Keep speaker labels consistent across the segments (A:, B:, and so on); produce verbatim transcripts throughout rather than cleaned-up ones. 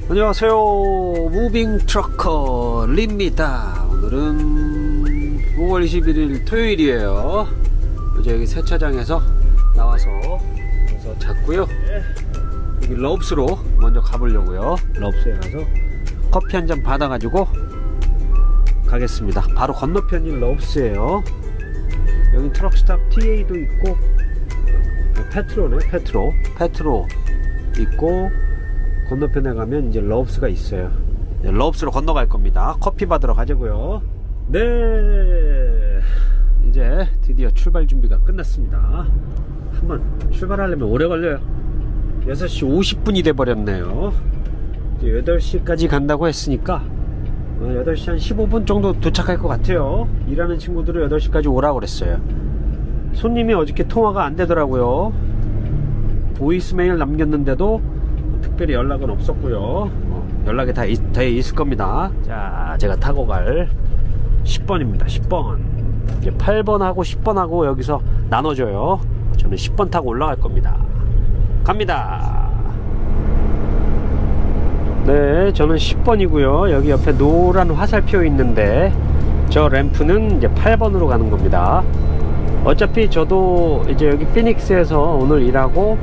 A: 안녕하세요. 무빙 트러커 리입니다. 오늘은 오월 이십일일 토요일이에요. 어제 여기 세차장에서 나와서 여기서 잤고요. 여기 럽스로 먼저 가보려고요. 럽스에 가서 커피 한 잔 받아가지고 가겠습니다. 바로 건너편이 럽스예요. 여기 트럭스탑 티에이도 있고 페트로네. 페트로 페트로 있고 건너편에 가면 이제 럽스가 있어요. 럽스로 건너갈 겁니다. 커피 받으러 가자고요. 네, 이제 드디어 출발 준비가 끝났습니다. 한번 출발하려면 오래 걸려요. 여섯 시 오십 분이 돼 버렸네요. 여덟 시까지 간다고 했으니까 여덟 시 한 십오 분 정도 도착할 것 같아요. 일하는 친구들은 여덟 시까지 오라고 그랬어요. 손님이 어저께 통화가 안 되더라고요. 보이스메일 남겼는데도 특별히 연락은 없었고요. 어, 연락이 다 돼 있을 겁니다. 자, 제가 타고 갈 십 번입니다. 십 번. 이제 팔 번하고 십 번하고 여기서 나눠줘요. 저는 십 번 타고 올라갈 겁니다. 갑니다. 네, 저는 십 번이고요. 여기 옆에 노란 화살표 있는데 저 램프는 이제 팔 번으로 가는 겁니다. 어차피 저도 이제 여기 피닉스에서 오늘 일하고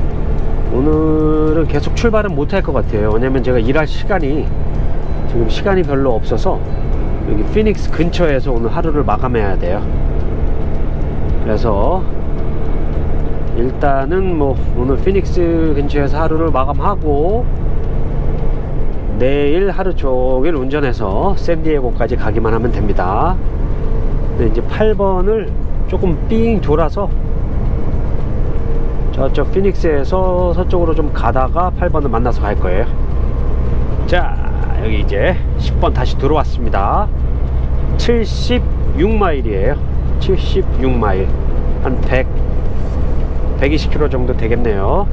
A: 오늘은 계속 출발은 못할 것 같아요. 왜냐면 제가 일할 시간이 지금 시간이 별로 없어서 여기 피닉스 근처에서 오늘 하루를 마감해야 돼요. 그래서 일단은 뭐 오늘 피닉스 근처에서 하루를 마감하고 내일 하루 종일 운전해서 샌디에고까지 가기만 하면 됩니다. 근데 이제 팔 번을 조금 삥 돌아서 저쪽 피닉스에서 서쪽으로 좀 가다가 팔 번을 만나서 갈 거예요. 자, 여기 이제 십 번 다시 들어왔습니다. 칠십육 마일이에요 칠십육 마일. 한 백, 백이십 킬로미터 정도 되겠네요.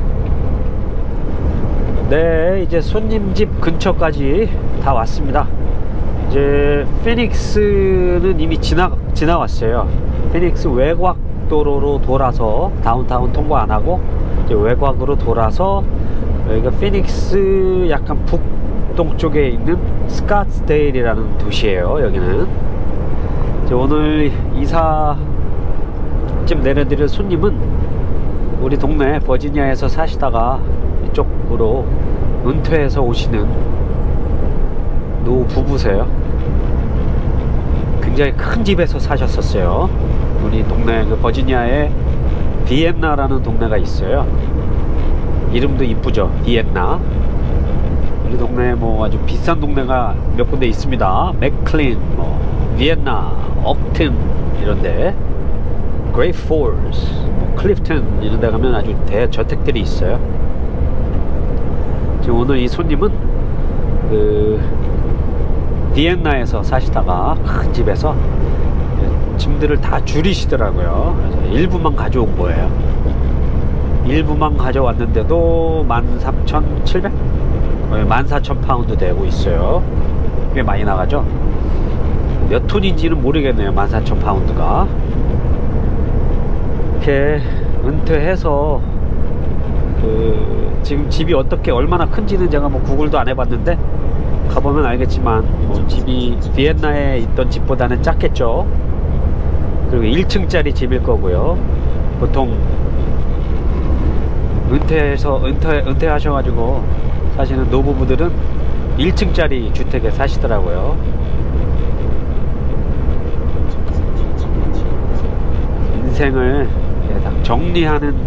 A: 네, 이제 손님 집 근처까지 다 왔습니다. 이제 피닉스는 이미 지나, 지나왔어요. 피닉스 외곽 도로로 돌아서 다운타운 통과 안하고 이제 외곽으로 돌아서 여기가 피닉스 약간 북동쪽에 있는 스캇스데일이라는 도시예요. 여기는 이제 오늘 이사쯤 내려드릴 손님은 우리 동네 버지니아에서 사시다가 이쪽으로 은퇴해서 오시는 노 부부세요. 굉장히 큰 집에서 사셨었어요. 우리 동네 그 버지니아에 비엔나라는 동네가 있어요. 이름도 이쁘죠. 비엔나. 우리 동네에 뭐 아주 비싼 동네가 몇 군데 있습니다. 맥클린, 뭐 비엔나, 업튼 이런데, 그레이트 폴스, 뭐 클리프튼 이런데 가면 아주 대저택들이 있어요. 지금 오늘 이 손님은 그 비엔나에서 사시다가 큰 집에서 짐들을 다 줄이시더라고요. 그래서 일부만 가져온 거예요. 일부만 가져왔는데도 만 삼천칠백? 만 사천 파운드 되고 있어요. 꽤 많이 나가죠. 몇 톤인지는 모르겠네요. 만 사천 파운드가. 이렇게 은퇴해서 그 지금 집이 어떻게 얼마나 큰지는 제가 뭐 구글도 안 해봤는데 가보면 알겠지만 뭐 집이 비엔나에 있던 집보다는 작겠죠. 그리고 일 층짜리 집일 거고요. 보통 은퇴해서 은퇴, 은퇴하셔가지고 사시는 노부부들은 일 층짜리 주택에 사시더라고요. 인생을 정리하는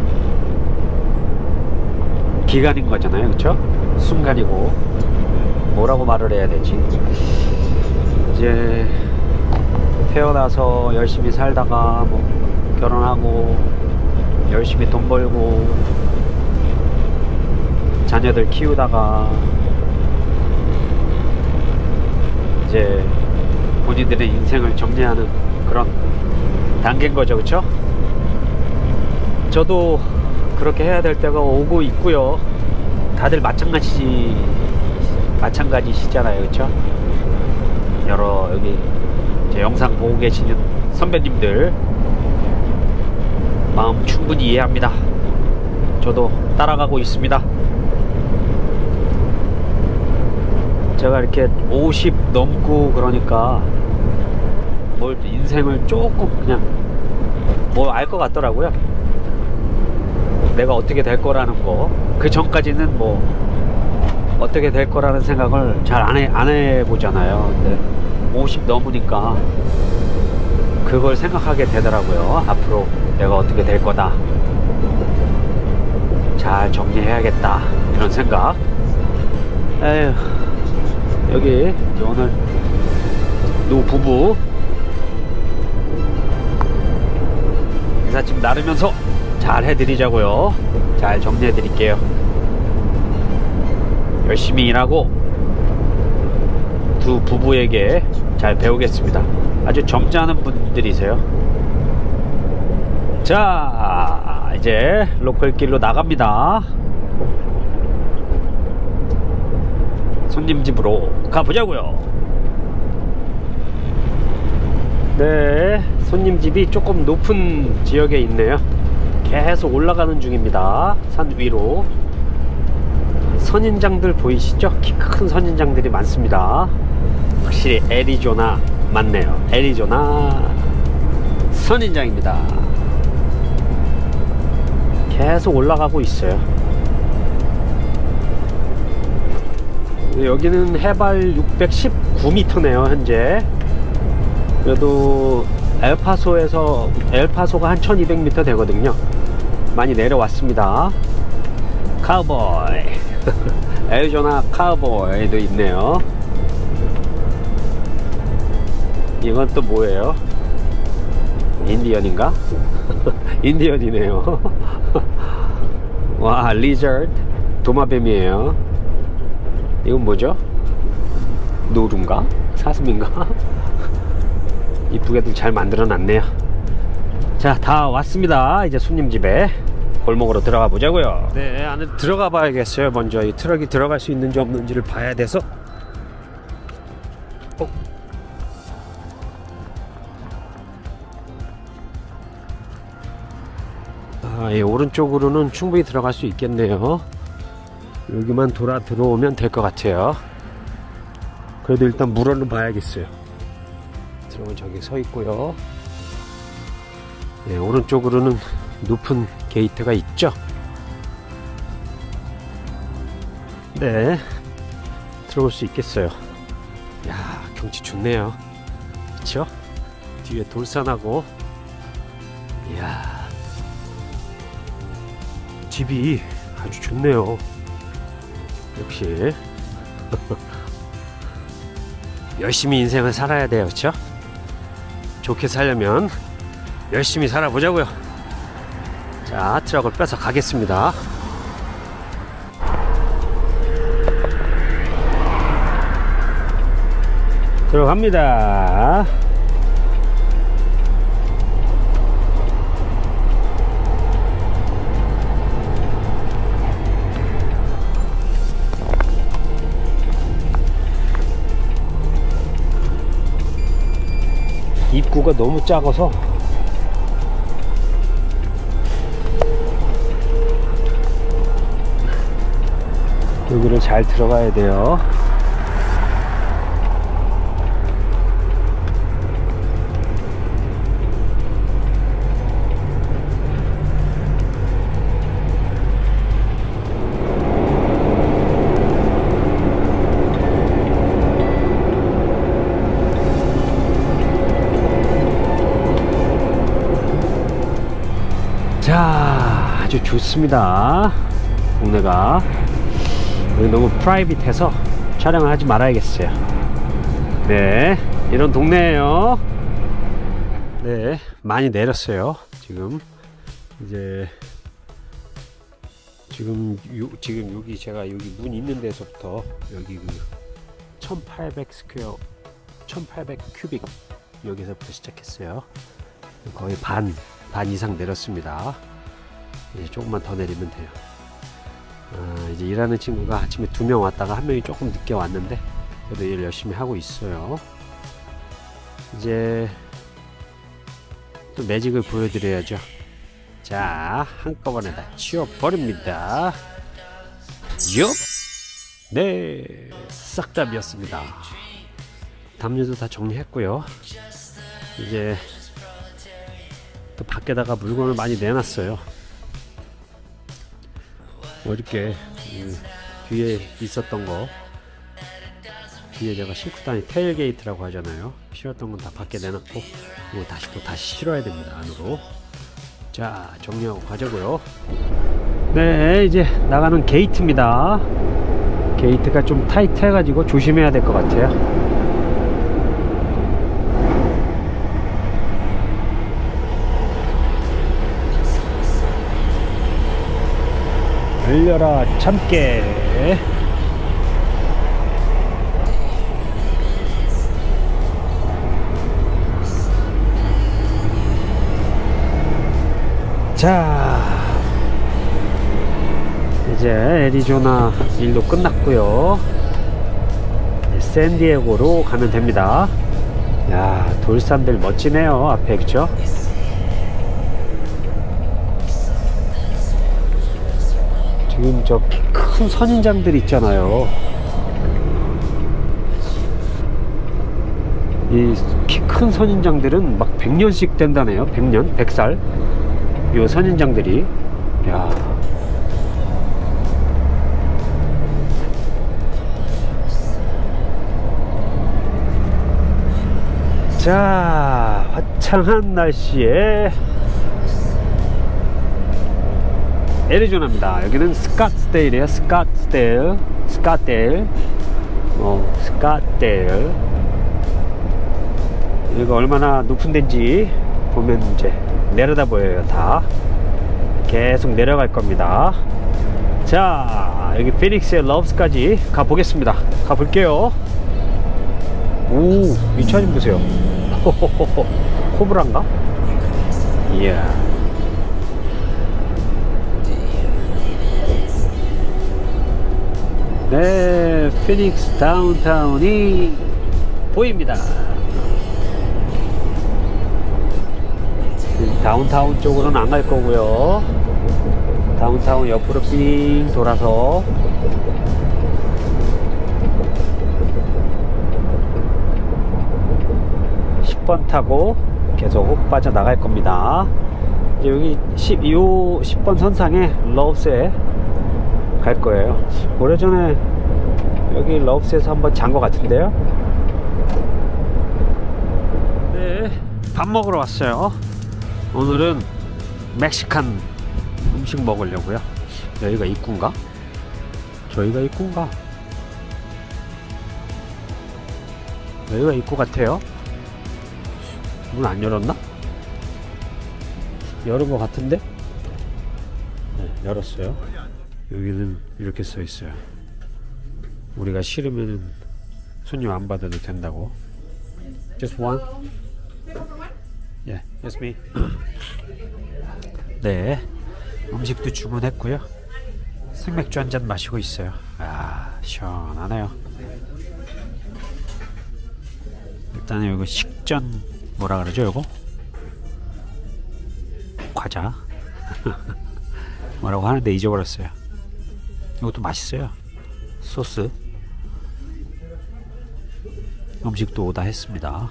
A: 기간인 거잖아요. 그쵸? 순간이고 뭐라고 말을 해야 되지? 이제 태어나서 열심히 살다가 뭐 결혼하고 열심히 돈 벌고 자녀들 키우다가 이제 본인들의 인생을 정리하는 그런 단계인 거죠. 그쵸? 저도 그렇게 해야 될 때가 오고 있고요. 다들 마찬가지 마찬가지시잖아요. 그쵸? 여러 여기 제 영상 보고 계시는 선배님들 마음 충분히 이해합니다. 저도 따라가고 있습니다. 제가 이렇게 오십 넘고 그러니까 뭘 인생을 조금 그냥 뭐 알 것 같더라고요. 내가 어떻게 될 거라는 거. 그 전까지는 뭐 어떻게 될 거라는 생각을 잘 안 해, 안 해보잖아요. 근데 오십 넘으니까 그걸 생각하게 되더라고요. 앞으로 내가 어떻게 될 거다, 잘 정리해야겠다, 이런 생각. 에휴, 여기 오늘 노 부부 이삿짐 나르면서 잘 해드리자고요. 잘 정리해드릴게요. 열심히 일하고 두 부부에게 잘 배우겠습니다. 아주 점잖은 분들이세요. 자, 이제 로컬길로 나갑니다. 손님 집으로 가보자고요. 네, 손님 집이 조금 높은 지역에 있네요. 계속 올라가는 중입니다. 산 위로. 선인장들 보이시죠? 키 큰 선인장들이 많습니다. 확실히 애리조나 맞네요. 애리조나 선인장입니다. 계속 올라가고 있어요. 여기는 해발 육백십구 미터네요 현재. 그래도 엘파소에서 엘파소가 한 천이백 미터 되거든요. 많이 내려왔습니다. 카우보이 애리조나 카우보이도 있네요. 이건 또 뭐예요? 인디언인가? 인디언이네요. 와, 리저드 도마뱀이에요. 이건 뭐죠? 노루인가? 사슴인가? 이쁘게들 잘 만들어 놨네요. 자, 다 왔습니다. 이제 손님 집에 골목으로 들어가 보자고요. 네, 안에 들어가 봐야겠어요. 먼저 이 트럭이 들어갈 수 있는지 없는지를 봐야 돼서. 어. 아, 예, 오른쪽으로는 충분히 들어갈 수 있겠네요. 여기만 돌아 들어오면 될 것 같아요. 그래도 일단 물어는 봐야겠어요. 트럭은 저기 서 있고요. 네, 오른쪽으로는 높은 게이트가 있죠. 네, 들어올 수 있겠어요. 야, 경치 좋네요. 그쵸? 뒤에 돌산하고. 이야, 집이 아주 좋네요. 역시 열심히 인생을 살아야 돼요. 그쵸? 좋게 살려면 열심히 살아보자고요. 자, 트럭을 빼서 가겠습니다. 들어갑니다. 입구가 너무 작아서 여기를 잘 들어가야 돼요. 자, 아주 좋습니다. 동네가. 여기 너무 프라이빗해서 촬영을 하지 말아야겠어요. 네, 이런 동네예요. 네, 많이 내렸어요. 지금 이제 지금 요, 지금 여기 제가 여기 문 있는 데서부터 여기 그 천팔백 스퀘어 천팔백 큐빅 여기서부터 시작했어요. 거의 반, 반 이상 내렸습니다. 이제 조금만 더 내리면 돼요. 아, 이제 일하는 친구가 아침에 두 명 왔다가 한 명이 조금 늦게 왔는데 그래도 일 열심히 하고 있어요. 이제 또 매직을 보여드려야죠. 자, 한꺼번에 다 치워버립니다. 요! 네, 싹 다 비었습니다. 담요도 다 정리했고요. 이제 또 밖에다가 물건을 많이 내놨어요. 어저께 음, 뒤에 있었던 거, 뒤에 제가 싣고 다니 테일게이트라고 하잖아요. 실었던 건 다 밖에 내놨고, 이거 다시 또 다시 실어야 됩니다. 안으로. 자, 정리하고 가자고요. 네, 이제 나가는 게이트입니다. 게이트가 좀 타이트해 가지고 조심해야 될 것 같아요. 열려라 참깨. 자, 이제 애리조나 일도 끝났고요. 샌디에고로 가면 됩니다. 야, 돌산들 멋지네요. 앞에, 그쵸? 지금 저 키 큰 선인장들 있잖아요. 이 키 큰 선인장들은 막 백 년씩 된다네요. 백 년, 백 살. 요 선인장들이. 야. 자, 화창한 날씨에 애리조나입니다. 여기는 스캇스데일이에요. 스캇스데일, 스캇데일, 어, 스캇데일. 여기가 얼마나 높은 데인지 보면 이제 내려다 보여요. 다 계속 내려갈 겁니다. 자, 여기 피닉스의 러브스까지 가보겠습니다. 가볼게요. 오, 이 차 좀 보세요. 코브라인가? 이야. 네, 피닉스 다운타운이 보입니다. 다운타운 쪽으로는 안 갈 거고요. 다운타운 옆으로 삥 돌아서 십 번 타고 계속 빠져나갈 겁니다. 이제 여기 십, 요 십 번 선상에 러브스에 갈 거예요. 오래전에 여기 러브스에서 한번 잔 것 같은데요. 네, 밥 먹으러 왔어요. 오늘은 멕시칸 음식 먹으려고요. 여기가 입구인가? 저희가 입구인가? 여기가 입구 같아요. 문 안 열었나? 열은 것 같은데? 네, 열었어요. 여기는 이렇게 써 있어요. 우리가 싫으면은 손님 안 받아도 된다고. Just one? Yeah, yes me. 네, 음식도 주문했고요. 생맥주 한 잔 마시고 있어요. 아, 시원하네요. 일단은 이거 식전 뭐라 그러죠? 이거 과자 뭐라고 하는데 잊어버렸어요. 이것도 맛있어요. 소스. 음식도 오다 했습니다.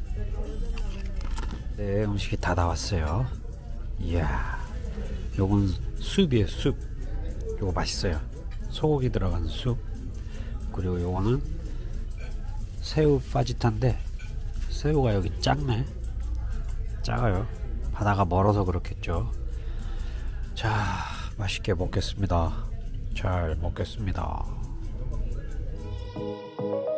A: 네, 음식이 다 나왔어요. 이야, 요건 숲이에요. 숲. 요거 맛있어요. 소고기 들어간 숲. 그리고 요거는 새우 파지타인데 새우가 여기 작네. 작아요. 바다가 멀어서 그렇겠죠. 자, 맛있게 먹겠습니다. 잘 먹겠습니다.